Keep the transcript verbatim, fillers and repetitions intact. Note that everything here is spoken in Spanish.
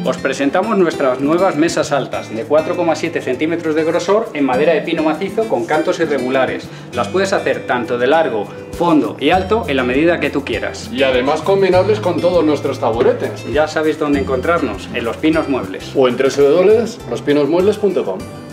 Os presentamos nuestras nuevas mesas altas de cuatro coma siete centímetros de grosor en madera de pino macizo con cantos irregulares. Las puedes hacer tanto de largo, fondo y alto en la medida que tú quieras. Y además combinables con todos nuestros taburetes. Ya sabéis dónde encontrarnos, en Los Pinos Muebles. O en doble u doble u doble u punto los pinos muebles punto com.